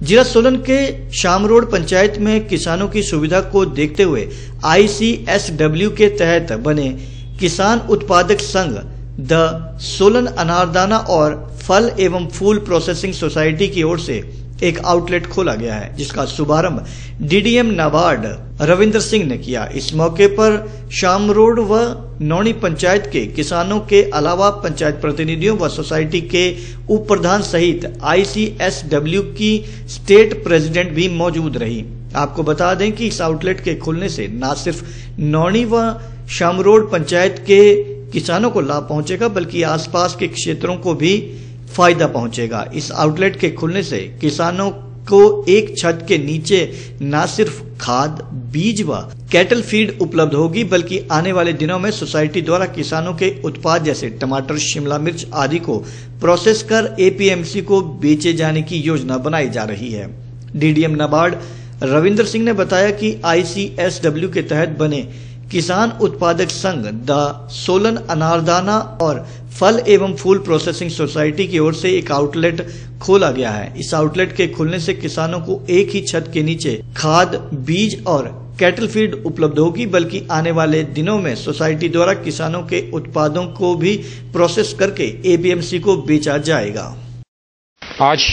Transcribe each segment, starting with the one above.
जिला सोलन के शामरोड पंचायत में किसानों की सुविधा को देखते हुए ICSW के तहत बने किसान उत्पादक संघ द सोलन अनारदाना और फल एवं फूल प्रोसेसिंग सोसाइटी की ओर से एक आउटलेट खोला गया है, जिसका शुभारंभ DDM नाबार्ड रविंद्र सिंह ने किया। इस मौके पर शामरोड व नौनी पंचायत के किसानों के अलावा पंचायत प्रतिनिधियों व सोसाइटी के उप प्रधान सहित ICSW की स्टेट प्रेसिडेंट भी मौजूद रही। आपको बता दें कि इस आउटलेट के खुलने से न सिर्फ नौनी व शामरोड पंचायत के किसानों को लाभ पहुंचेगा, बल्कि आसपास के क्षेत्रों को भी फायदा पहुंचेगा। इस आउटलेट के खुलने से किसानों को एक छत के नीचे न सिर्फ खाद, बीज व कैटल फीड उपलब्ध होगी, बल्कि आने वाले दिनों में सोसाइटी द्वारा किसानों के उत्पाद जैसे टमाटर, शिमला मिर्च आदि को प्रोसेस कर APMC को बेचे जाने की योजना बनाई जा रही है। DDM नाबार्ड रविंद्र सिंह ने बताया कि ICSW के तहत बने किसान उत्पादक संघ द सोलन अनारदाना और फल एवं फूल प्रोसेसिंग सोसाइटी की ओर से एक आउटलेट खोला गया है। इस आउटलेट के खुलने से किसानों को एक ही छत के नीचे खाद, बीज और कैटल फीड उपलब्ध होगी, बल्कि आने वाले दिनों में सोसाइटी द्वारा किसानों के उत्पादों को भी प्रोसेस करके APMC को बेचा जाएगा। आज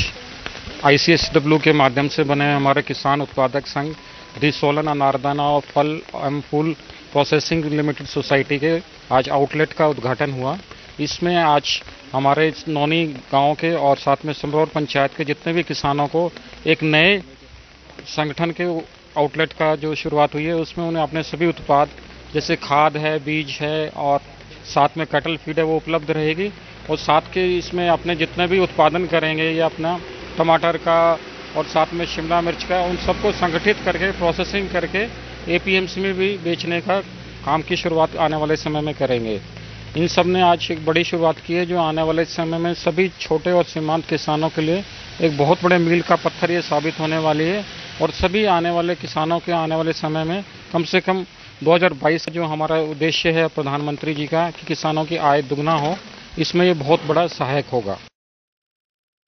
ICSW के माध्यम से बने हमारे किसान उत्पादक संघ द सोलन अनारदाना और फल एवं फूल प्रोसेसिंग लिमिटेड सोसाइटी के आज आउटलेट का उद्घाटन हुआ। इसमें आज हमारे नौनी गांव के और साथ में शामरोड पंचायत के जितने भी किसानों को एक नए संगठन के आउटलेट का जो शुरुआत हुई है, उसमें उन्हें अपने सभी उत्पाद जैसे खाद है, बीज है और साथ में कैटल फीड है वो उपलब्ध रहेगी। और साथ के इसमें अपने जितने भी उत्पादन करेंगे या अपना टमाटर का और साथ में शिमला मिर्च का, उन सबको संगठित करके प्रोसेसिंग करके APMC में भी बेचने का काम की शुरुआत आने वाले समय में करेंगे। इन सब ने आज एक बड़ी शुरुआत की है, जो आने वाले समय में सभी छोटे और सीमांत किसानों के लिए एक बहुत बड़े मील का पत्थर ये साबित होने वाली है। और सभी आने वाले किसानों के आने वाले समय में कम से कम 2022 जो हमारा उद्देश्य है प्रधानमंत्री जी का कि किसानों की आय दुगना हो, इसमें ये बहुत बड़ा सहायक होगा।